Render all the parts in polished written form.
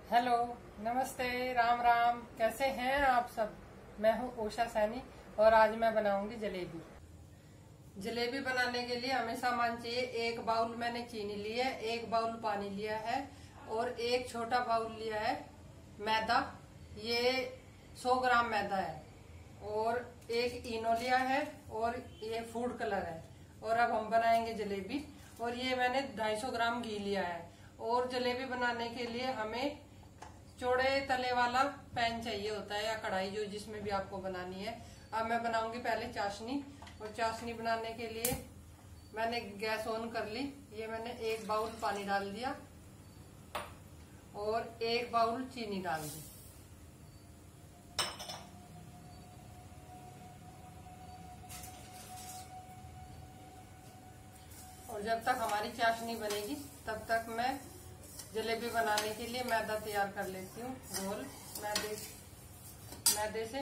Hello, नमस्ते, राम राम। कैसे हैं आप सब। मैं हूँ उषा सैनी और आज मैं बनाऊंगी जलेबी। जलेबी बनाने के लिए हमें सामान चाहिए। एक बाउल मैंने चीनी ली है, एक बाउल पानी लिया है और एक छोटा बाउल लिया है मैदा। ये 100 ग्राम मैदा है और एक इनो लिया है और ये फूड कलर है। और अब हम बनाएंगे जलेबी। और ये मैंने 250 ग्राम घी लिया है। और जलेबी बनाने के लिए हमें चौड़े तले वाला पैन चाहिए होता है या कढ़ाई, जो जिसमें भी आपको बनानी है। अब मैं बनाऊंगी पहले चाशनी। और चाशनी बनाने के लिए मैंने गैस ऑन कर ली। ये मैंने एक बाउल पानी डाल दिया और एक बाउल चीनी डाल दी। और जब तक हमारी चाशनी बनेगी तब तक मैं जलेबी बनाने के लिए मैदा तैयार कर लेती हूँ। घोल मैदे से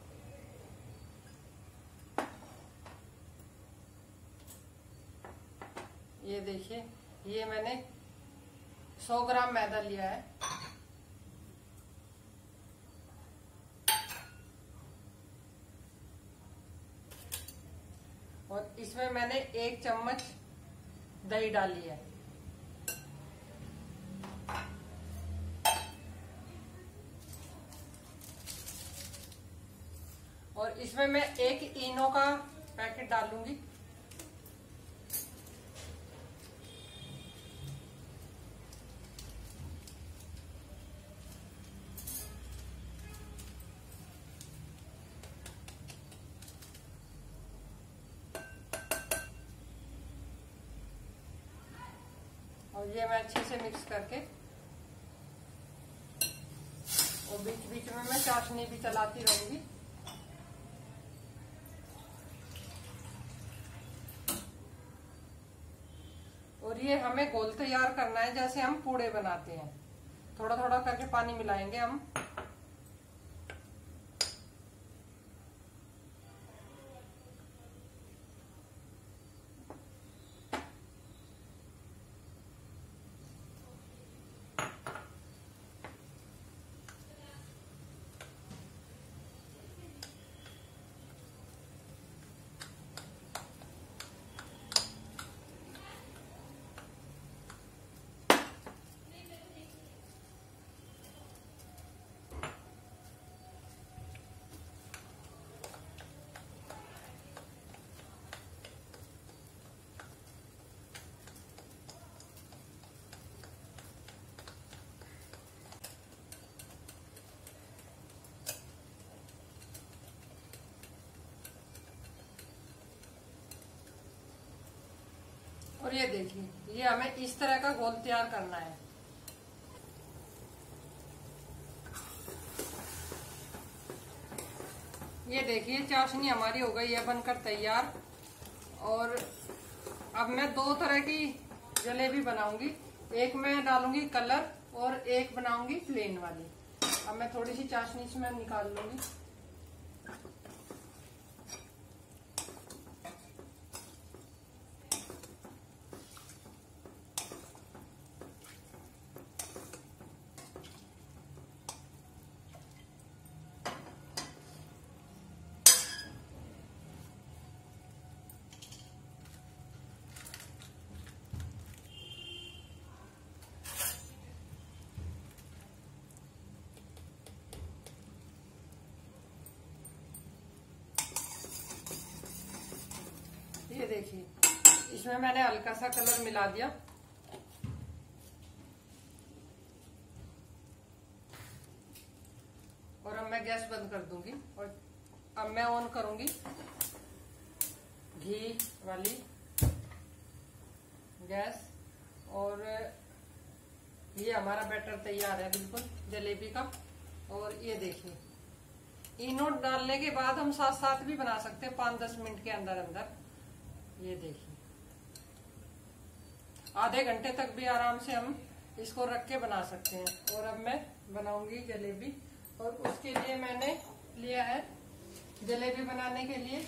ये देखिए, ये मैंने 100 ग्राम मैदा लिया है। और इसमें मैंने 1 चम्मच दही डाली है। और इसमें मैं 1 इनो का पैकेट डालूंगी। और ये मैं अच्छे से मिक्स करके, और बीच बीच में मैं चाशनी भी चलाती रहूंगी। और ये हमें घोल तैयार करना है जैसे हम पूड़े बनाते हैं। थोड़ा थोड़ा करके पानी मिलाएंगे हम। और ये देखिए, ये हमें इस तरह का घोल तैयार करना है। ये देखिए, चाशनी हमारी हो गई है बनकर तैयार। और अब मैं 2 तरह की जलेबी बनाऊंगी। एक मैं डालूंगी कलर और एक बनाऊंगी प्लेन वाली। अब मैं थोड़ी सी चाशनी इसमें निकाल लूंगी। ये देखिए, इसमें मैंने हल्का सा कलर मिला दिया। और अब मैं गैस बंद कर दूंगी। और अब मैं ऑन करूंगी घी वाली गैस। और ये हमारा बैटर तैयार है बिल्कुल जलेबी का। और ये देखिए, इनो डालने के बाद हम साथ साथ भी बना सकते हैं 5-10 मिनट के अंदर अंदर। ये देखिए, आधे घंटे तक भी आराम से हम इसको रख के बना सकते हैं। और अब मैं बनाऊंगी जलेबी। और उसके लिए मैंने लिया है, जलेबी बनाने के लिए,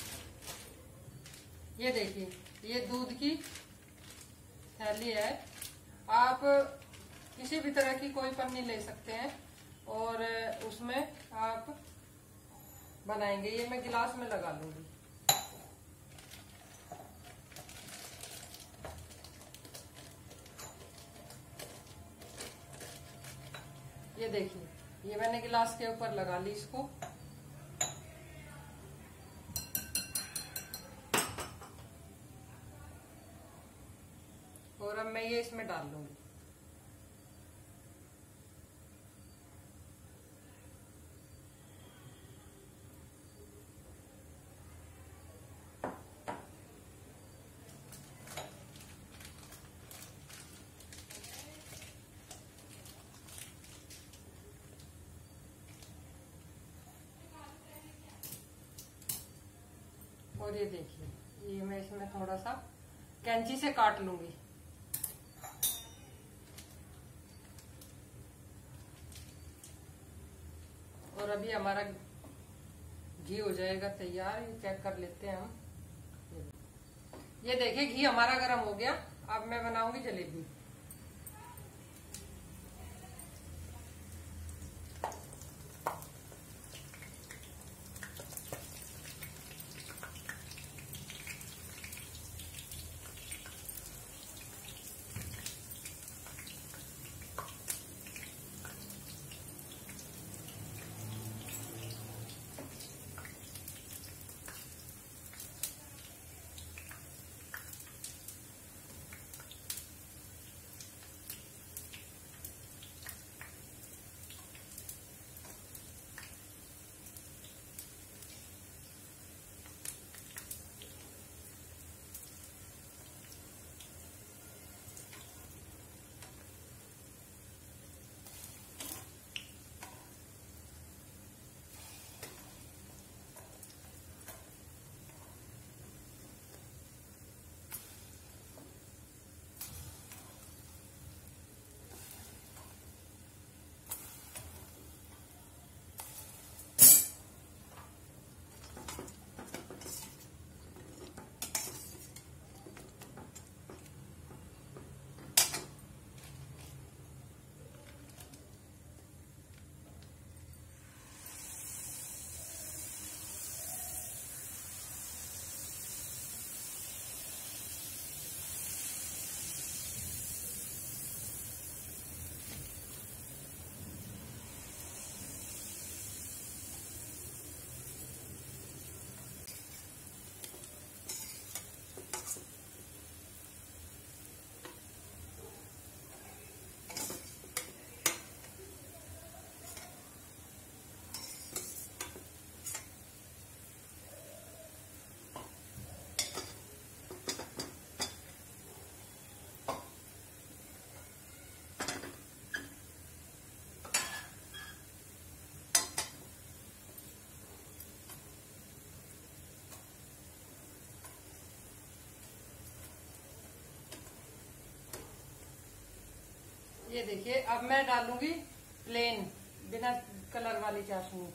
ये देखिए, ये दूध की थैली है। आप किसी भी तरह की कोई पन्नी ले सकते हैं और उसमें आप बनाएंगे। ये मैं गिलास में लगा लूंगी। ये देखिए, ये मैंने गिलास के ऊपर लगा ली इसको। और अब मैं ये इसमें डाल लूंगी। और ये देखिए, ये मैं इसमें थोड़ा सा कैंची से काट लूंगी। और अभी हमारा घी हो जाएगा तैयार। ये चेक कर लेते हैं हम। ये देखिए, घी हमारा गर्म हो गया। अब मैं बनाऊंगी जलेबी। ये देखिए, अब मैं डालूंगी प्लेन बिना कलर वाली चाशनी।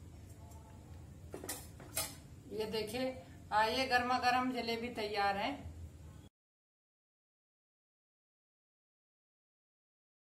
ये देखिए, ये गर्मा गर्म जलेबी तैयार है।